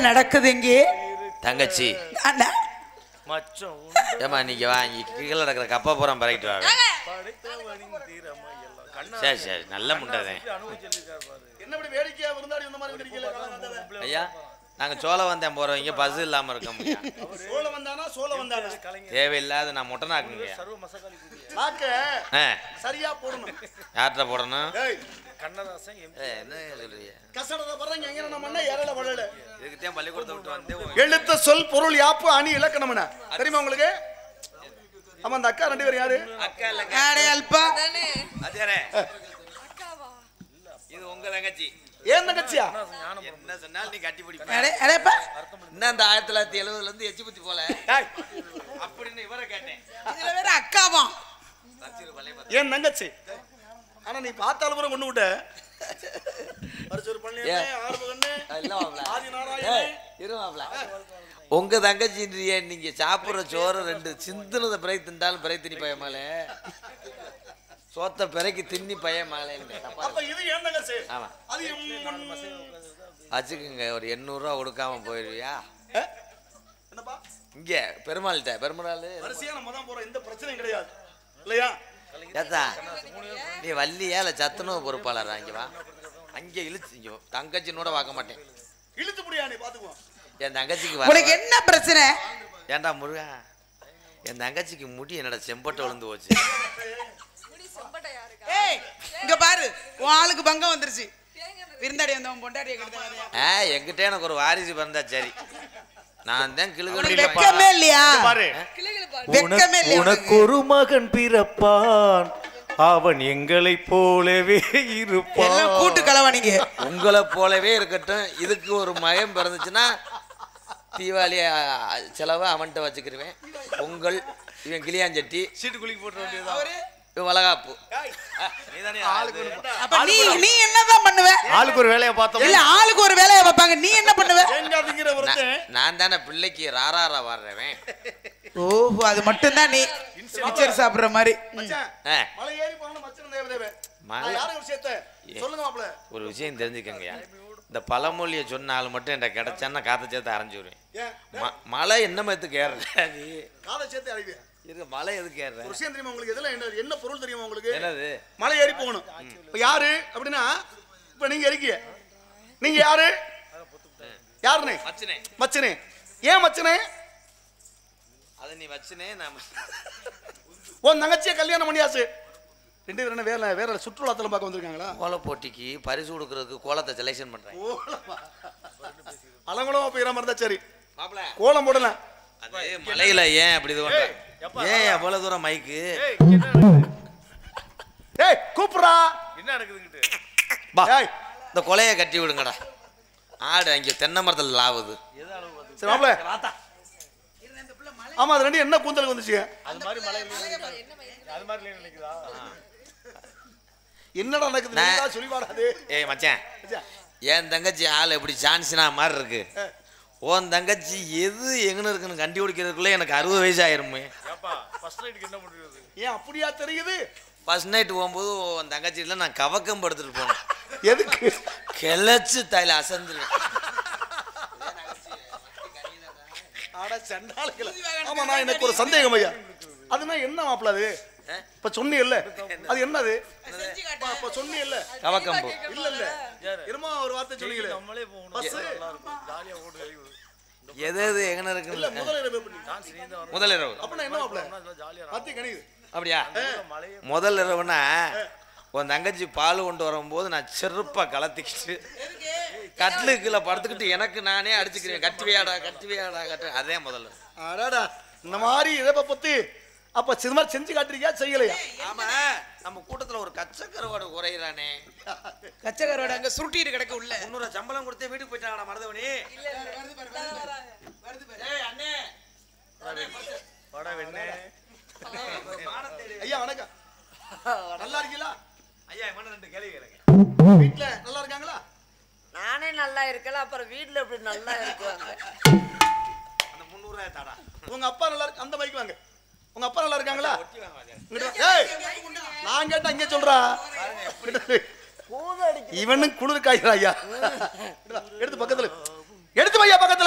நடக்குது இங்கே? தங்கச்சி அண்ணா மச்சம் ஏமா நீங்க வாங்கி கீழே நடக்கிற கப்பா பூரா பறக்கிட்டு வாங்க. சரி சரி நல்ல முண்டதே. என்னபடி வேடிக்கையா விருந்தாடி வந்த மாதிரி இருக்கீங்க ஐயா நாங்க சோளம் வந்தேன் போறவங்க பஸ் இல்லாம இருக்கோம். சோள வந்தானா சோள வந்தானா தேவையில்லாத நான் முட்டை நாக்குங்க. நாக்க சரியா போடணும். யார்கிட்ட போடணும்? கண்ணதாசன் என்ன சொல்றீங்க? கசடத பறங்க எங்க நம்ம அண்ணா ஏறல வளல. இதுக்குதான் பள்ளிக்கூடத்தை விட்டு வந்தேன். எழுத்து சொல் பொருள் யாப்பு அணி இலக்கணம் என்ன தெரியுமா உங்களுக்கு? ஆமா அந்த அக்கா ரெண்டு பேரும் யாரு? அக்கா இல்ல யாரே அல்பா அதேரே அக்காவா? இது உங்க தங்கச்சி. ஏன் தங்கச்சியா? என்ன சொன்னால் நீ கட்டி பிடிப்ப. அடே அடேப்பா இன்னும் அந்த 1970ல இருந்து எச்சி புத்தி போல அப்படின்னு இவரை கேட்டேன். இதுல வேற அக்காவா? ஏன் தங்கச்சி? ஆனா நீ பார்த்தாலும் கூட கொண்டு விட்ட. அரிச்சூர் பண்ணி ஆறு கண்ணே ஆதி நாராயணே இருவாப்ல. உங்க தங்கச்சின்றிய நீங்க சாப்பிடுற சோறு ரெண்டு சிந்துனத பிறை திண்டாலும் பிறை திணி பயமாலே சோத்த பிறைக்கு திண்ணி பயமாலே. அப்ப இது ஏன் தங்கச்சி? ஆமா அது வச்சுக்குங்க. ஒரு 800 ரூபா கொடுக்காம போயிருவியா? என்னப்பா இங்க பெருமாள்கிட்ட பெருமாள் வரிசையா நம்ம தான் போறோம். எந்த பிரச்சனையும் கிடையாது இல்லையா? ஏத்தா நீ வள்ளியா இல்ல சத்துணவு பொறுப்பாளரா? இங்க வா. அங்க இழுத்து இங்க தங்கச்சினோட பார்க்க மாட்டேன். இழுத்து புடியா நீ பாத்துக்குவோம். என் தங்கச்சிக்கு உனக்கு என்ன பிரச்சனை? ஏண்டா முருகா என் தங்கச்சிக்கு முடி என்னடா செம்பட்டை விழுந்து போச்சு. ஏய் இங்க பாரு உன் ஆளுக்கு பங்கம் வந்துருச்சு. விருந்தாடி வந்தவன் பொண்டாட்டியை கெடுத்தா. என்கிட்ட எனக்கு ஒரு வாரிசு பிறந்தா சரி. நான் தான் வெக்கமே இல்லையா? வெக்கமே இல்லையா? உனக்கு ஒரு மகன் பிறப்பான் அவன் எங்களை போலவே இருப்பான். கூட்டு கலவாணிங்க உங்களை போலவே இருக்கட்டும். இதுக்கு ஒரு மகன் பிறந்துச்சுன்னா தீபாவளி செலவு அவன்கிட்ட வச்சுக்கிருவேன். பொங்கல் இவன் கிளியாஞ்சட்டி சீட்டு குளிக்கு போட்டு வேண்டியது இவன் வளகாப்பு. நீ என்னதான் பண்ணுவ? ஆளுக்கு ஒரு வேலையை பார்த்தோம். இல்ல ஆளுக்கு ஒரு வேலையை வைப்பாங்க. நீ என்ன பண்ணுவ? நான் தானே பிள்ளைக்கு ராராரா வர்றவன். ஓஹோ அது மட்டும் தான் நீ மிச்சர் சாப்பிடுற மாதிரி. மலை ஏறி போறோம் மச்சன் தேவதேவே. யார விஷயத்தை சொல்லுங்க மாப்ள. ஒரு விஷயம் தெரிஞ்சுக்கங்கயா. இந்த பழமொழியை சொன்னாலும் மட்டும் என்கிட்ட கிடைச்சான்னா காதை சேர்த்து அரைஞ்சு விடுவேன். மழை என்ன மத்துக்கு ஏற நீ காதை சேர்த்து அரைவியா? இருக்கு மலை எதுக்கு ஏற? ஒரு விஷயம் தெரியுமா உங்களுக்கு? இதெல்லாம் என்ன பொருள் தெரியுமா உங்களுக்கு? என்னது? மலை ஏறி போகணும். இப்ப யாரு அப்படின்னா இப்ப நீங்க இருக்கீங்க. நீங்க யாரு? யாருனே? மச்சனே. மச்சனே. ஏன் மச்சனே? அது நீ மச்சனே. நான் உன் தங்கச்சியை கல்யாணம் பண்ணியாச்சு. ரெண்டு பேரும் என்ன வேற வேற சுற்றுலாத்தலம் பார்க்க வந்திருக்காங்களா? கோல போட்டிக்கு பரிசு கொடுக்கறதுக்கு கோலத்தை செலக்ஷன் பண்றேன். அலங்குளம் போயிடாம இருந்தா சரி. மாப்ள கோலம் போடலாம். அது மலையில ஏன் அப்படி இது பண்ற? ஏன் அவ்வளவு தூரம் மைக்கு? ஏய் கூப்புறா. என்ன நடக்குதுங்கிட்டு? பா ஏய் இந்த கொலையை கட்டி விடுங்கடா. ஆடு அங்க தென்னை மரத்துல லாவுது. சரி மாப்ள வாடா. ஆமா அது ரெண்டு என்ன கூந்தலுக்கு வந்துச்சு? அது மாதிரி மலையில அது மாதிரி நினைக்குதா? என்னடா நடக்குது? நீடா சொல்லி வாடாதே. ஏய் மச்சான் என் தங்கச்சி ஆள் எப்படி சான்ஸ்னா மாதிரி இருக்கு. உன் தங்கச்சி எது எங்கன்னு இருக்குன்னு கண்டுபிடிக்கிறதுக்குள்ள எனக்கு 60 வயசு ஆயிருமே. ஏன் அப்படியா தெரியுது? ஃபர்ஸ்ட் நைட் போகும்போது உன் தங்கச்சியில நான் கவக்கம் படுத்துட்டு போனேன். எதுக்கு? கிளச்சு தாயில அசந்துருவேன். ஆமா நான் எனக்கு ஒரு சந்தேகம் ஐயா. அதுனா என்ன மாப்ள அது? இப்ப சொன்னீல்ல அது என்னது? இப்ப சொன்னீல்ல கவக்கம்பு இல்ல இல்ல இருமா ஒரு வார்த்தை சொன்னீங்களே நம்மளே போணும் ஜாலியா ஓடு வெளிய எது எங்கன இருக்கு? இல்ல முதல் இரவு பண்ணி முதல் இரவு அப்பனா என்ன மாப்ள? பத்தி கணிது அப்படியா? முதல் இரவுனா உன் தங்கச்சி பால் கொண்டு வரும்போது நான் செருப்பா கலத்திக்கிட்டு கட்லுக்குள்ள படுத்துக்கிட்டு எனக்கு நானே அடிச்சுக்கிறேன். கட்டுவியாடா கட்டுவியாடா கட்டு. அதே முதல்ல. அடடா இந்த மாதிரி இதை பத்தி அப்ப சினிமா செஞ்சு காட்டுறீங்க செய்யலையா? ஆமா நம்ம கூட்டத்துல ஒரு கச்சக்கரோட குறையிறானே. கச்சக்கரோட அங்க சுருட்டிட்டு கிடக்க உள்ள 300 சம்பளம் கொடுத்தே வீட்டுக்கு போயிட்டாங்கடா மருதவனி. இல்ல வருது பாரு. ஏய் அண்ணே வாடா வெண்ணே. ஐயா வணக்கம். நல்லா இருக்கீங்களா? ஐயா என்ன ரெண்டு கேள்வி கேளுங்க. வீட்ல நல்லா இருக்காங்களா? நானே நல்லா இருக்கல அப்புறம் வீட்ல எப்படி நல்லா இருக்குவாங்க? அந்த 300 தாடா. உங்க அப்பா நல்லா இருக்கு. அந்த மைக் வாங்க. உங்க அப்பா நல்லா இருக்காங்களா? ஏய் நான் கேட்டா இங்க சொல்றா. இவனும் குளிர் காய்கிறா ஐயா. எடுத்து பக்கத்துல எடுத்து வையா பக்கத்துல.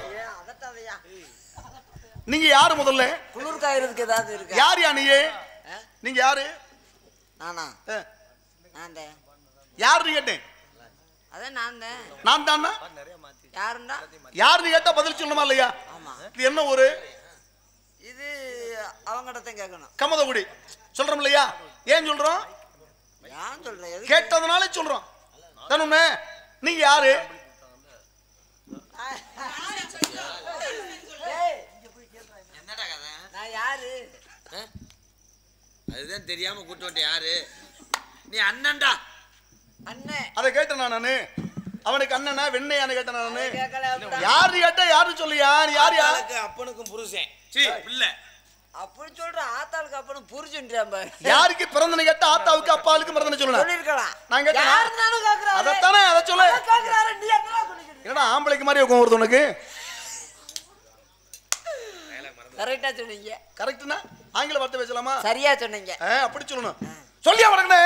நீங்க யாரு முதல்ல? குளிர் காயறதுக்கு ஏதாவது இருக்கு? யார் யா நீ? நீங்க யாரு? நானா? நான் தான். யாரு நீ கேட்டேன்? அதான் நான் தான். நான் தானா? யாருண்டா? யாரு நீ கேட்டா பதில் சொல்லணுமா இல்லையா? ஆமா. இது என்ன ஊரு? இது அவங்ககிட்ட தான் கேட்கணும். கமதகுடி சொல்றோம் இல்லையா? ஏன் சொல்றோம்? ஏன் சொல்றேன்? கேட்டதுனால சொல்றோம். தானே? நீங்க யாரு? என்னடா கதை? நான் யாரு? அதுதான் தெரியாம கூட்டு வந்த யாரு? நீ அண்ணன்டா. அண்ணன். அதை கேட்டேன் நானு. அவனுக்கு அண்ணனா வெண்ணையானு கேட்டேன் நானு. கேட்கல. யாரு கேட்டா யாரு சொல்லியா? நீ யாரு? ஆளுக்கு அப்பனுக்கும் புருஷன். சீ பிள்ளை. அப்படி சொல்ற ஆத்தாளுக்கு அப்பனும் புரிஞ்சுன்றான் பாரு. யாருக்கு பிறந்தனு கேட்டா ஆத்தாவுக்கு அப்பாவுக்கு பிறந்தனு சொல்லணும். சொல்லிருக்கலாம். நான் கேட்டேன். யாருன்னு கேக்குறாரு? அதத்தானே அத சொல்லு. கேக்குறாரு நீ என்ன சொல்லிக்கிற? என்னடா ஆம்பளைக்கு மாதிரி உட்கார்ந்து வருது உனக்கு? கரெக்ட்டா சொன்னீங்க. கரெக்ட்னா ஆங்கில வார்த்தை பேசலாமா? சரியா சொன்னீங்க. அப்படி சொல்லணும். சொல்லியா வரங்கனே?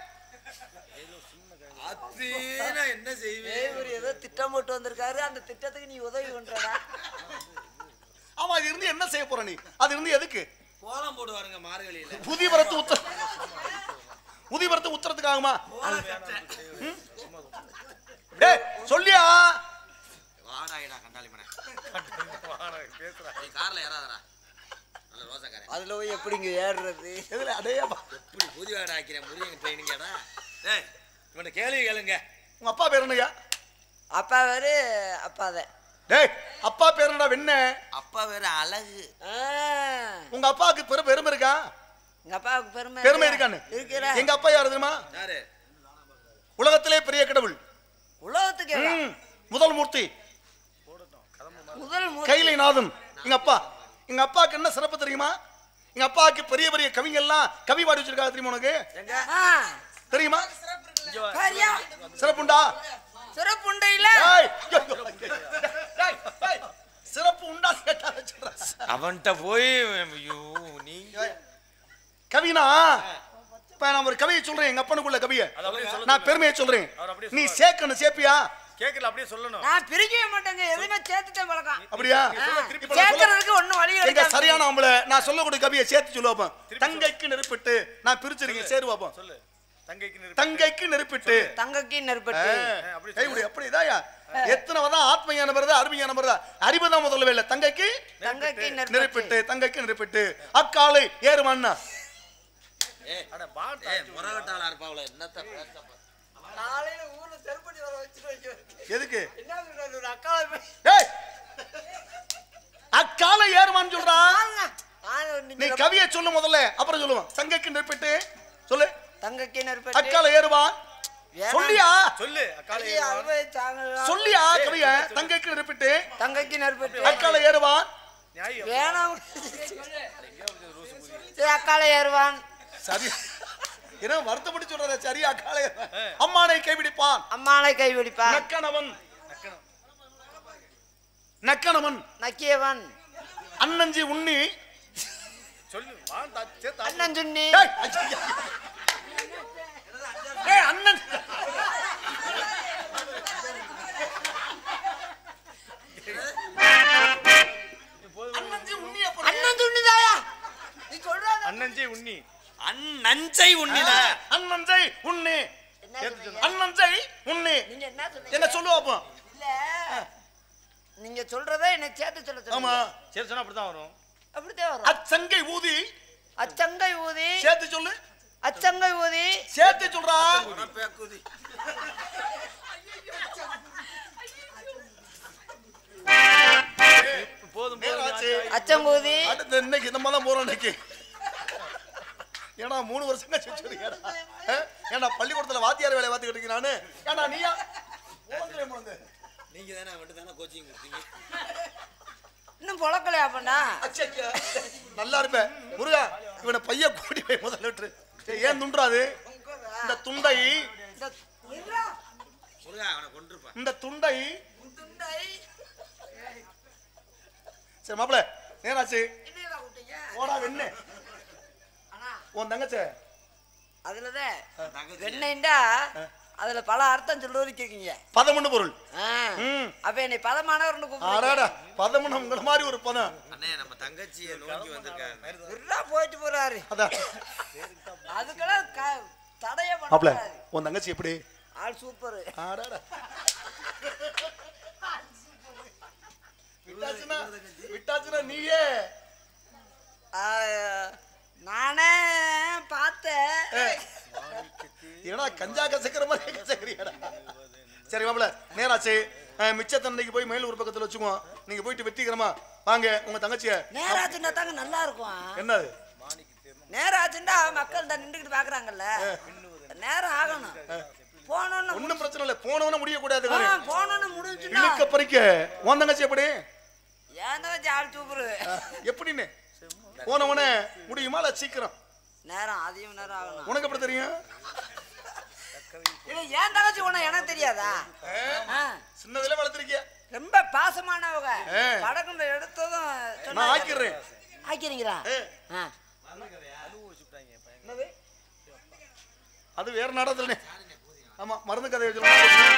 அது நான் என்ன செய்வேன்? இவர் ஏதோ திட்டம் போட்டு வந்திருக்காரு. அந்த திட்டத்துக்கு நீ உதவி பண்றடா. ஆமா, அது இருந்து என்ன செய்ய போற நீ? அது இருந்து எதுக்கு? கோலம் போடுவாருங்க மார்கழியில. புதி வரத்து உத்தரத்துக்காகுமா? டேய் சொல்லியா? வாடாயிடா கண்டாலி மனே. பேசுறா. நீ கார்ல ஏறாதடா. நல்ல ரோசக்காரன். அதுல போய் எப்படிங்க ஏறுறது? எதுல அடேயப்பா. எப்படி புதி வாடா ஆக்கிற முறியங்க ட்ரெயினிங்கடா. டேய் இவனை கேளுங்க. உங்க அப்பா பேர் என்னங்க? அப்பா வேறு அப்பாதான். டேய் அப்பா பேர் என்னடா? வெண்ணே. அப்பா வேற அழகு. உங்க அப்பாவுக்கு பெருமை இருக்கா? எங்க அப்பாவுக்கு பெருமை இருக்கான்னு? எங்க அப்பா யாரு தெரியுமா? யாரு? உலகத்திலே பெரிய கடவுள். உலகத்துக்கு முதல் மூர்த்தி கைலைநாதன் எங்க அப்பா. எங்க அப்பாவுக்கு என்ன சிறப்பு தெரியுமா? எங்க அப்பாவுக்கு பெரிய பெரிய கவிஞர்லாம் கவி பாடி வச்சிருக்காங்க தெரியுமா உனக்கு? தெரியுமா? சிறப்புண்டா? சிறப்பு உண்டா இல்ல? சிறப்பு உண்டா கேட்டா அவன்கிட்ட போய் நீ கவினா இப்ப நான் ஒரு கவியை சொல்றேன். எங்க அப்பனுக்குள்ள கவியை நான் பெருமையை சொல்றேன். நீ சேர்க்கணும். சேப்பியா? கேக்கல அப்படியே சொல்லணும். நான் பிரிக்கவே மாட்டேங்க. எதுமே சேர்த்துட்டே பழக்கம். அப்படியா? சேர்க்கிறதுக்கு ஒண்ணு வழி எங்க இல்ல. சரியான ஆம்பள நான் சொல்லக்கூடிய கவியை சேர்த்து சொல்லுவாப்போம். தங்கைக்கு நெருப்பிட்டு நான் பிரிச்சிருக்கேன். சேருவாப்போம். சொல்லு. தங்கைக்கு நெருப்பிட்டு தங்கைக்கு நெருப்பிட்டு கைவிடு. அப்படி இதாயா? எத்தனை தான் ஆத்மையான வருதா அருமையான வருதா? அறிவுதான் முதல்ல இல்ல. தங்கைக்கு நெருப்பிட்டு தங்கைக்கு நெருப்பிட்டு அக்காலை ஏறுமான்னா முறகட்டாளா இருப்பாவுல என்னத்த பேச காலையில ஊர்ல செருப்படி வர வச்சிருக்கீங்க. எதுக்கு? என்ன சொல்றாரு ஒரு அக்காவை? ஏய் அக்காலை ஏறுமான்னு சொல்றா. நீ கவியை சொல்லு முதல்ல, அப்புறம் சொல்லுவான். தங்கைக்கு நெருப்பிட்டு சொல்லு. தங்கைக்கு நெருப்பிட்டு அக்காலை ஏறுவான். சொல்லியா? சொல்லு. அக்காலை சொல்லியா கவிய? தங்கைக்கு நெருப்பிட்டு தங்கைக்கு நெருப்பிட்டு அக்காலை ஏறுவான். வேணாம். அக்காலை ஏறுவான். சரி என்ன வருத்தப்பட்டு சொல்ற? சரி அக்காலை அம்மானை கைவிடிப்பான். அம்மானை கைவிடிப்பான். நக்கணவன் நக்கியவன் அண்ணஞ்சி உண்ணி சொல்லு. அண்ணன் சுண்ணி அண்ணன் அண்ணன் சுண்ணிதாயா? நீ சொல்ற அண்ணன்ஜி உண்ணி. அண்ணஞ்சை உண்ணிடா. அண்ணஞ்சை உண்ணி. அண்ணஞ்சை உண்ணி. நீங்க என்ன சொன்னீங்க? என்ன சொல்லுவாப்போ? இல்ல நீங்க சொல்றதை என்ன சேர்த்து சொல்ல ஆமா சொல்லுங்க. சரி சொன்னா அப்படிதான் வரும். அப்படிதான் வரும். அச்சங்கை ஊதி அச்சங்கை ஊதி சேர்த்து சொல்லு. அச்சங்கை ஊதி சேர்த்து சொல்றா. போதும் அச்சங்கூதி அடுத்து இன்னைக்கு நம்ம தான் போறோம் இன்னைக்கு. ஏன்னா 3 வருஷம் ஏன்னா பள்ளிக்கூடத்துல வாத்தியார் வேலை பார்த்துக்கிட்டு இருக்கேன் நானு. ஏன்னா நீயா நீங்க தானே மட்டும் தானே கோச்சிங் கொடுத்தீங்க. இன்னும் பொழக்கலையா பண்ணா? நல்லா இருப்பேன் முருகா. இவனை பைய கூட்டி போய் முதல்ல விட்டுரு. ஏன் துண்டாது இந்த துண்டை? இந்த துண்டை சரி மாப்பிள நேராச்சு ஓடா வெண்ணே உன் தங்கச்ச அதுலதான் வெண்ணெய்டா அதுல பல அர்த்தம் சொல்லிருக்கீங்க. பதம்னு பொருள். அப்ப என்னை பதமானவர்னு கூப்பிடுறீங்க. ஆடாடா பதம்னு உங்கள மாதிரி ஒரு பதம். அண்ணே நம்ம தங்கச்சியை நோக்கி வந்திருக்காரு. விரா போயிட்டு போறாரு. அதான் அதுக்கெல்லாம் தடைய மாப்ள பண்ணாரு. உன் தங்கச்சி எப்படி? ஆள் சூப்பர். ஆடாடா விட்டாச்சுனா நீயே நானே பார்த்தேன். ஏன்னா கஞ்சா கசக்கிற மாதிரி கசக்கிறியாடா. சரி மாப்ள நேராச்சு. மிச்ச தண்டைக்கு போய் மேலூர் பக்கத்துல வச்சுக்குவோம். நீங்க போயிட்டு வெட்டிக்கிறமா வாங்க உங்க தங்கச்சிய. நேராச்சுன்னா தாங்க நல்லா இருக்கும். என்னது நேராச்சுன்னா மக்கள் தான் நின்றுக்கிட்டு பாக்குறாங்கல்ல, நேரம் ஆகணும். போனோன்னு ஒண்ணும் பிரச்சனை இல்லை. போனவன முடியக்கூடாது. போனோன்னு முடிஞ்சுன்னா இழுக்க பறிக்க உன் தங்கச்சி எப்படி? ஏன் வச்சு ஆள் சூப்பரு எப்படின்னு போனவன முடியுமா இல்ல சீக்கிரம்? நேரம் அதிகம் நேரம் ஆகணும். உனக்கு எப்படி தெரியும்? இல்லை ஏன் தங்கச்சி ஒண்ணு எனக்கு தெரியாதா? சின்னதுல வளர்த்திருக்கிய. ரொம்ப பாசமானவங்க. படகுன்ற எடுத்ததும் நான் ஆக்கிடுறேன். ஆக்கிறீங்களா? அது வேற நாடகத்துல. ஆமா மருந்து கதை